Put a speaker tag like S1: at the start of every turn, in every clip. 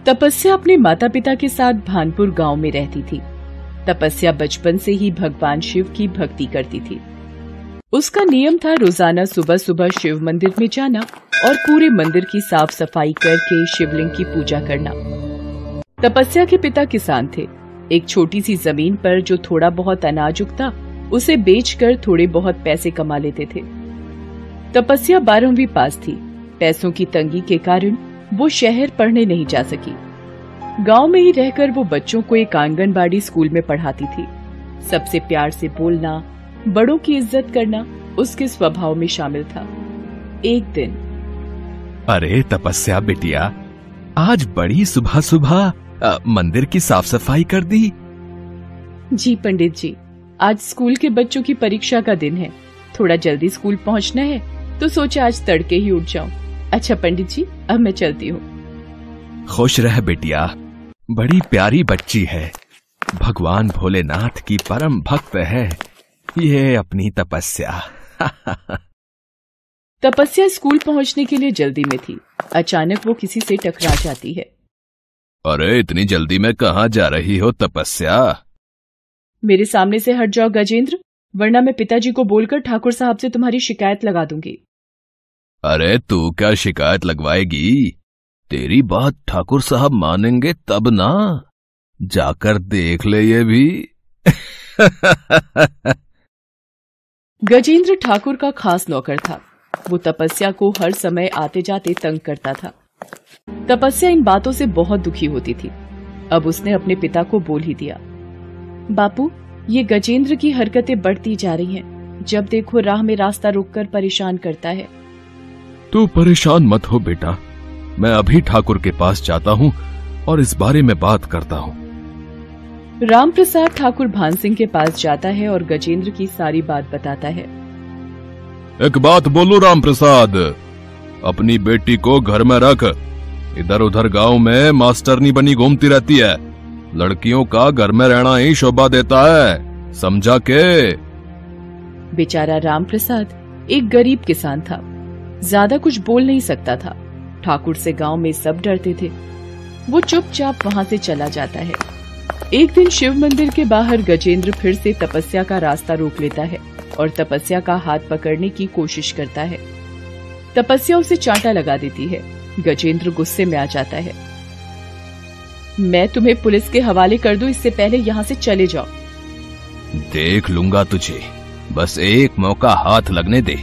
S1: तपस्या अपने माता पिता के साथ भानपुर गांव में रहती थी। तपस्या बचपन से ही भगवान शिव की भक्ति करती थी। उसका नियम था रोजाना सुबह सुबह शिव मंदिर में जाना और पूरे मंदिर की साफ सफाई करके शिवलिंग की पूजा करना। तपस्या के पिता किसान थे। एक छोटी सी जमीन पर जो थोड़ा बहुत अनाज उगता उसे बेचकर थोड़े बहुत पैसे कमा लेते थे। तपस्या 12वीं पास थी। पैसों की तंगी के कारण वो शहर पढ़ने नहीं जा सकी। गांव में ही रहकर वो बच्चों को एक आंगनबाड़ी स्कूल में पढ़ाती थी। सबसे प्यार से बोलना, बड़ों की इज्जत करना उसके स्वभाव में शामिल था। एक दिन,
S2: अरे तपस्या बिटिया, आज बड़ी सुबह सुबह मंदिर की साफ सफाई कर दी।
S1: जी पंडित जी, आज स्कूल के बच्चों की परीक्षा का दिन है। थोड़ा जल्दी स्कूल पहुंचना है तो सोचा आज तड़के ही उठ जाऊं। अच्छा पंडित जी, अब मैं चलती हूँ।
S2: खुश रह बिटिया, बड़ी प्यारी बच्ची है। भगवान भोलेनाथ की परम भक्त है ये अपनी तपस्या।
S1: तपस्या स्कूल पहुंचने के लिए जल्दी में थी। अचानक वो किसी से टकरा जाती है।
S2: अरे इतनी जल्दी में कहाँ जा रही हो तपस्या?
S1: मेरे सामने से हट जाओ गजेंद्र, वरना मैं पिताजी को बोलकर ठाकुर साहब से तुम्हारी शिकायत लगा दूंगी।
S2: अरे तू क्या शिकायत लगवाएगी? तेरी बात ठाकुर साहब मानेंगे तब ना। जाकर देख ले ये भी।
S1: गजेंद्र ठाकुर का खास नौकर था। वो तपस्या को हर समय आते जाते तंग करता था। तपस्या इन बातों से बहुत दुखी होती थी। अब उसने अपने पिता को बोल ही दिया, बापू, ये गजेंद्र की हरकतें बढ़ती जा रही हैं। जब देखो राह में रास्ता रोककर परेशान करता है।
S2: तू परेशान मत हो बेटा, मैं अभी ठाकुर के पास जाता हूँ और इस बारे में बात करता हूँ।
S1: राम प्रसाद ठाकुर भान सिंह के पास जाता है और गजेंद्र की सारी बात बताता है।
S2: एक बात बोलूं राम प्रसाद, अपनी बेटी को घर में रख। इधर उधर गांव में मास्टरनी बनी घूमती रहती है। लड़कियों का घर में रहना ही शोभा देता है, समझा के?
S1: बेचारा राम प्रसाद एक गरीब किसान था। ज्यादा कुछ बोल नहीं सकता था। ठाकुर से गांव में सब डरते थे। वो चुपचाप वहां से चला जाता है। एक दिन शिव मंदिर के बाहर गजेंद्र फिर से तपस्या का रास्ता रोक लेता है और तपस्या का हाथ पकड़ने की कोशिश करता है। तपस्या उसे चांटा लगा देती है। गजेंद्र गुस्से में आ जाता है। मैं तुम्हें पुलिस के हवाले कर दूं, इससे पहले यहाँ से चले जाओ।
S2: देख लूंगा तुझे, बस एक मौका हाथ लगने दे।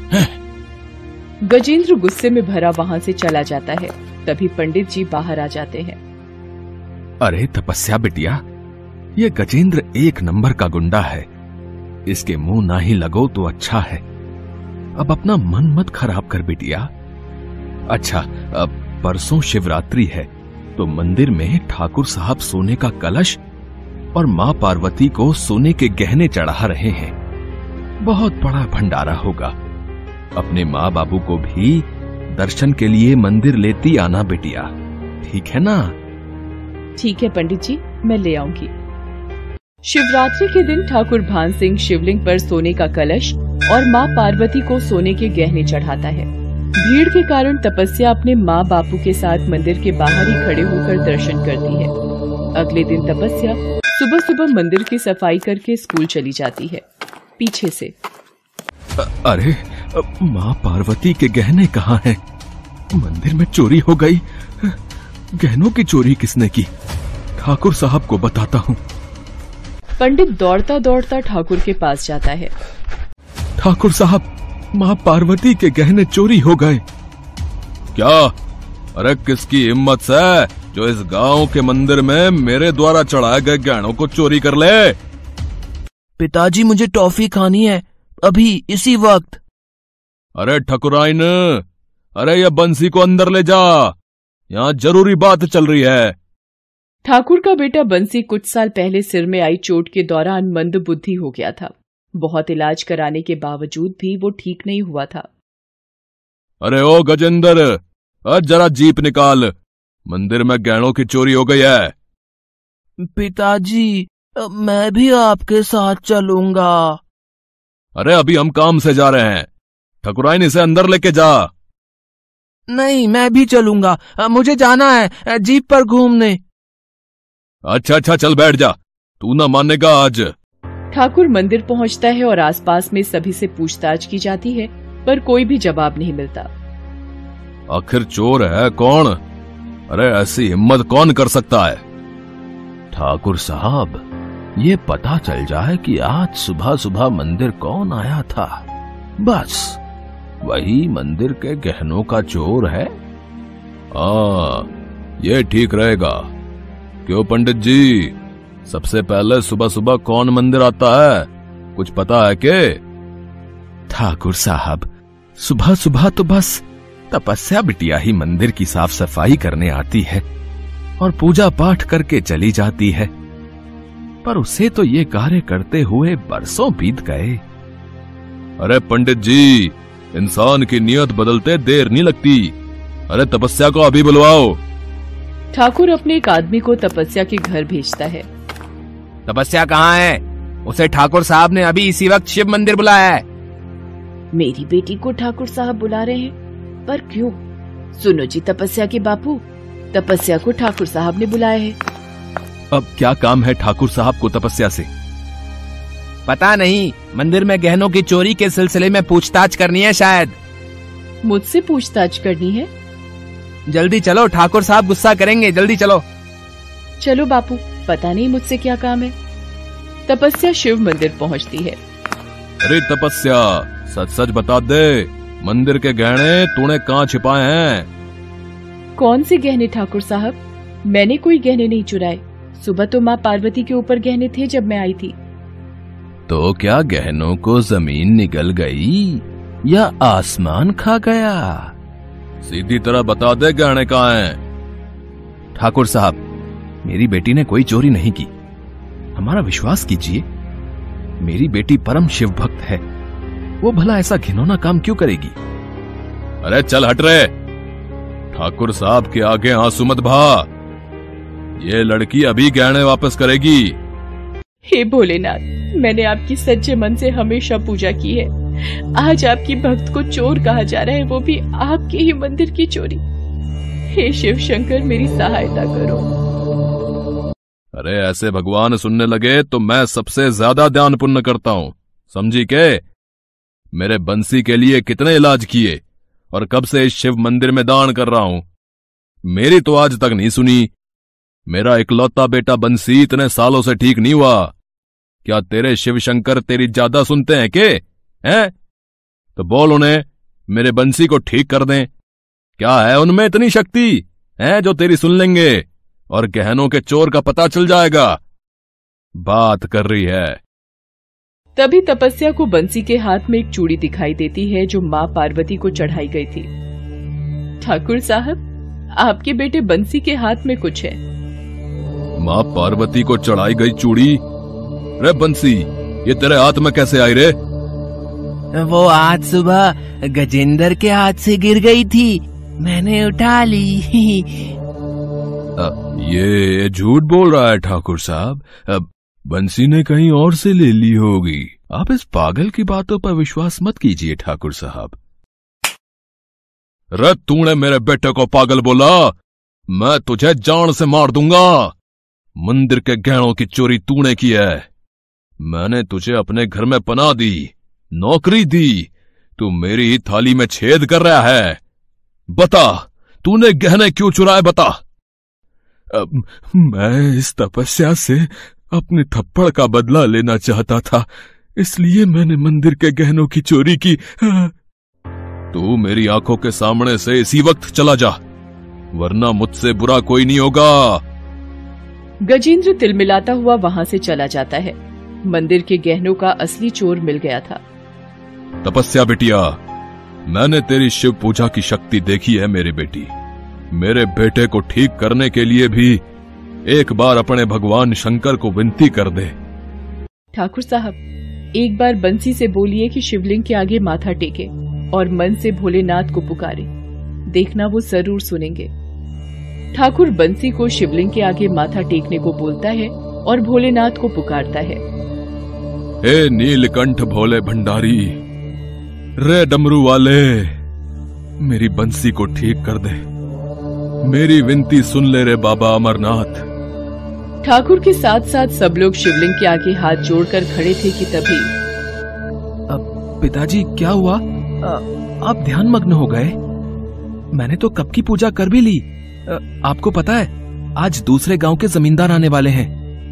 S1: गजेंद्र गुस्से में भरा वहां से चला जाता है। तभी पंडित जी बाहर आ जाते हैं।
S2: अरे तपस्या बिटिया, ये गजेंद्र एक नंबर का गुंडा है। इसके मुंह ना ही लगो तो अच्छा है। अब अपना मन मत खराब कर बिटिया। अच्छा, अब परसों शिवरात्रि है तो मंदिर में ठाकुर साहब सोने का कलश और मां पार्वती को सोने के गहने चढ़ा रहे हैं। बहुत बड़ा भंडारा होगा। अपने माँ बाबू को भी दर्शन के लिए मंदिर लेती आना बिटिया, ठीक है ना?
S1: ठीक है पंडित जी, मैं ले आऊंगी। शिवरात्रि के दिन ठाकुर भान सिंह शिवलिंग पर सोने का कलश और माँ पार्वती को सोने के गहने चढ़ाता है। भीड़ के कारण तपस्या अपने माँ बापू के साथ मंदिर के बाहर ही खड़े होकर दर्शन करती है। अगले दिन तपस्या सुबह सुबह मंदिर की सफाई करके स्कूल चली जाती है। पीछे से,
S2: अरे माँ पार्वती के गहने कहाँ हैं? मंदिर में चोरी हो गई। गहनों की चोरी किसने की? ठाकुर साहब को बताता हूँ।
S1: पंडित दौड़ता दौड़ता ठाकुर के पास जाता है।
S2: ठाकुर साहब, माँ पार्वती के गहने चोरी हो गए। क्या? अरे किसकी हिम्मत से जो इस गांव के मंदिर में मेरे द्वारा चढ़ाए गए गहनों को चोरी कर ले?
S3: पिताजी, मुझे टॉफी खानी है, अभी इसी वक्त।
S2: अरे ठकुराइन, अरे ये बंसी को अंदर ले जा, यहाँ जरूरी बात चल रही है।
S1: ठाकुर का बेटा बंसी कुछ साल पहले सिर में आई चोट के दौरान मंदबुद्धि हो गया था। बहुत इलाज कराने के बावजूद भी वो ठीक नहीं हुआ था।
S2: अरे ओ गजेंद्र, जरा जीप निकाल, मंदिर में गहनों की चोरी हो गई है।
S3: पिताजी, मैं भी आपके साथ चलूंगा।
S2: अरे अभी हम काम से जा रहे हैं, ठकुराइन इसे अंदर लेके जा।
S3: नहीं, मैं भी चलूंगा। मुझे जाना है जीप पर घूमने।
S2: अच्छा अच्छा, चल बैठ जा, तू ना मानेगा आज।
S1: ठाकुर मंदिर पहुंचता है और आसपास में सभी से पूछताछ की जाती है, पर कोई भी जवाब नहीं मिलता।
S2: आखिर चोर है कौन? अरे ऐसी हिम्मत कौन कर सकता है?
S3: ठाकुर साहब, ये पता चल जाए कि आज सुबह सुबह मंदिर कौन आया था, बस वही मंदिर के गहनों का चोर है।
S2: ये ठीक रहेगा। क्यों पंडित जी, सबसे पहले सुबह सुबह कौन मंदिर आता है, कुछ पता है के?
S3: ठाकुर साहब, सुबह सुबह तो बस तपस्या बिटिया ही मंदिर की साफ सफाई करने आती है और पूजा पाठ करके चली जाती है, पर उसे तो ये कार्य करते हुए बरसों बीत गए।
S2: अरे पंडित जी, इंसान की नियत बदलते देर नहीं लगती। अरे तपस्या को अभी बुलवाओ।
S1: ठाकुर अपने एक आदमी को तपस्या के घर भेजता है।
S3: तपस्या कहाँ है? उसे ठाकुर साहब ने अभी इसी वक्त शिव मंदिर बुलाया है।
S1: मेरी बेटी को ठाकुर साहब बुला रहे हैं, पर क्यों? सुनो जी तपस्या के बापू, तपस्या को ठाकुर साहब ने बुलाया है।
S2: अब क्या काम है ठाकुर साहब को तपस्या से?
S3: पता नहीं, मंदिर में गहनों की चोरी के सिलसिले में पूछताछ करनी है शायद।
S1: मुझसे पूछताछ करनी है?
S3: जल्दी चलो, ठाकुर साहब गुस्सा करेंगे, जल्दी चलो।
S1: चलो बापू, पता नहीं मुझसे क्या काम है। तपस्या शिव मंदिर पहुंचती है।
S2: अरे तपस्या, सच सच बता दे, मंदिर के गहने तूने कहाँ छिपाए हैं?
S1: कौन से गहने ठाकुर साहब? मैंने कोई गहने नहीं चुराए। सुबह तो माँ पार्वती के ऊपर गहने थे जब मैं आई थी।
S3: तो क्या गहनों को जमीन निगल गई या आसमान खा गया?
S2: सीधी तरह बता दे, गहने कहाँ हैं?
S3: ठाकुर साहब, मेरी बेटी ने कोई चोरी नहीं की, हमारा विश्वास कीजिए। मेरी बेटी परम शिव भक्त है, वो भला ऐसा घिनौना काम क्यों करेगी?
S2: अरे चल हट रे, ठाकुर साहब के आगे आंसू मत बहा। ये लड़की अभी गहने वापस करेगी।
S1: हे भोलेनाथ, मैंने आपकी सच्चे मन से हमेशा पूजा की है। आज आपकी भक्त को चोर कहा जा रहा है, वो भी आपके ही मंदिर की चोरी। हे शिव शंकर, मेरी सहायता करो।
S2: अरे ऐसे भगवान सुनने लगे तो मैं सबसे ज्यादा ध्यान पुण्य करता हूं, समझी के? मेरे बंसी के लिए कितने इलाज किए और कब से इस शिव मंदिर में दान कर रहा हूं, मेरी तो आज तक नहीं सुनी। मेरा इकलौता बेटा बंसी इतने सालों से ठीक नहीं हुआ। क्या तेरे शिव शंकर तेरी ज्यादा सुनते हैं के? हैं? तो बोल उन्हें मेरे बंसी को ठीक कर दें। क्या है उनमें इतनी शक्ति है जो तेरी सुन लेंगे और गहनों के चोर का पता चल जाएगा? बात कर रही है।
S1: तभी तपस्या को बंसी के हाथ में एक चूड़ी दिखाई देती है जो माँ पार्वती को चढ़ाई गई थी। ठाकुर साहब, आपके बेटे बंसी के हाथ में कुछ है।
S2: माँ पार्वती को चढ़ाई गई चूड़ी? रे बंसी, ये तेरे हाथ में कैसे आई रे?
S3: वो आज सुबह गजेंद्र के हाथ से गिर गई थी, मैंने उठा ली।
S2: ये झूठ बोल रहा है ठाकुर साहब। बंसी ने कहीं और से ले ली होगी। आप इस पागल की बातों पर विश्वास मत कीजिए ठाकुर साहब। रे तूने मेरे बेटे को पागल बोला, मैं तुझे जान से मार दूंगा। मंदिर के गहनों की चोरी तूने की है। मैंने तुझे अपने घर में पनाह दी, नौकरी दी, तू मेरी ही थाली में छेद कर रहा है। बता, तूने गहने क्यों चुराए, बता।
S4: मैं इस तपस्या से अपने थप्पड़ का बदला लेना चाहता था, इसलिए मैंने मंदिर के गहनों की चोरी की।
S2: तू मेरी आंखों के सामने से इसी वक्त चला जा, वरना मुझसे बुरा कोई नहीं होगा।
S1: गजेंद्र तिलमिलाता हुआ वहां से चला जाता है। मंदिर के गहनों का असली चोर मिल गया था।
S2: तपस्या बिटिया, मैंने तेरी शिव पूजा की शक्ति देखी है मेरी बेटी। मेरे बेटे को ठीक करने के लिए भी एक बार अपने भगवान शंकर को विनती कर दे।
S1: ठाकुर साहब, एक बार बंसी से बोलिए कि शिवलिंग के आगे माथा टेके और मन से भोलेनाथ को पुकारे, देखना वो जरूर सुनेंगे। ठाकुर बंसी को शिवलिंग के आगे माथा टेकने को बोलता है और भोलेनाथ को पुकारता है।
S2: हे नीलकंठ भोले भंडारी, रे डमरू वाले,
S4: मेरी बंसी को ठीक कर दे। मेरी विनती सुन ले रे बाबा अमरनाथ।
S1: ठाकुर के साथ साथ सब लोग शिवलिंग के आगे हाथ जोड़कर खड़े थे कि तभी
S3: पिताजी क्या हुआ? आप ध्यान मग्न हो गए? मैंने तो कब की पूजा कर भी ली। आपको पता है आज दूसरे गांव के जमींदार आने वाले हैं।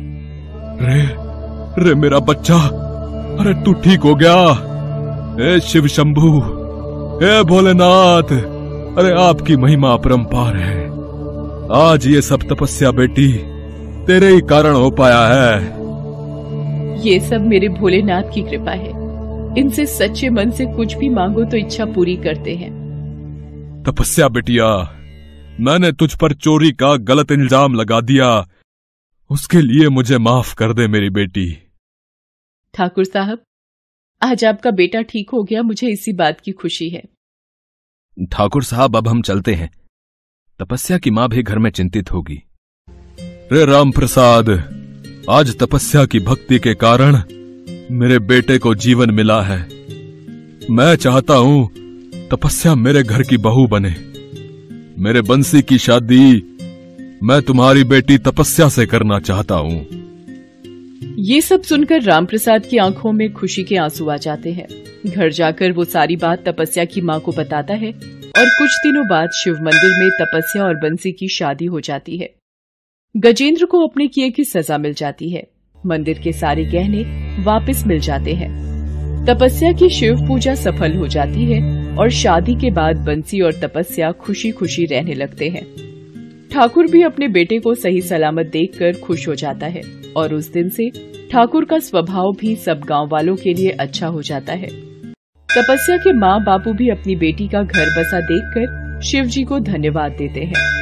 S4: रे मेरा बच्चा, अरे तू ठीक हो गया? ए शिव शंभू, ए भोलेनाथ, अरे आपकी महिमा अपरंपार है। आज ये सब तपस्या बेटी तेरे ही कारण हो पाया है।
S1: ये सब मेरे भोलेनाथ की कृपा है। इनसे सच्चे मन से कुछ भी मांगो तो इच्छा पूरी करते हैं।
S4: तपस्या बिटिया, मैंने तुझ पर चोरी का गलत इल्जाम लगा दिया, उसके लिए मुझे माफ कर दे मेरी बेटी।
S1: ठाकुर साहब, आज आपका बेटा ठीक हो गया, मुझे इसी बात की खुशी है।
S3: ठाकुर साहब अब हम चलते हैं। तपस्या की मां भी घर में चिंतित होगी।
S4: रे राम प्रसाद, आज तपस्या की भक्ति के कारण मेरे बेटे को जीवन मिला है। मैं चाहता हूं तपस्या मेरे घर की बहू बने। मेरे बंसी की शादी मैं तुम्हारी बेटी तपस्या से करना चाहता हूं।
S1: ये सब सुनकर रामप्रसाद की आंखों में खुशी के आंसू आ जाते हैं। घर जाकर वो सारी बात तपस्या की मां को बताता है और कुछ दिनों बाद शिव मंदिर में तपस्या और बंसी की शादी हो जाती है। गजेंद्र को अपने किए की सजा मिल जाती है। मंदिर के सारे गहने वापस मिल जाते हैं। तपस्या की शिव पूजा सफल हो जाती है और शादी के बाद बंसी और तपस्या खुशी खुशी रहने लगते हैं। ठाकुर भी अपने बेटे को सही सलामत देखकर खुश हो जाता है और उस दिन से ठाकुर का स्वभाव भी सब गांव वालों के लिए अच्छा हो जाता है। तपस्या के माँ बापू भी अपनी बेटी का घर बसा देखकर शिव जी को धन्यवाद देते हैं।